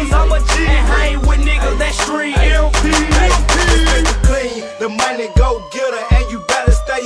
cause I'm a G. And hang with niggas that street LP. Hey, clean, the money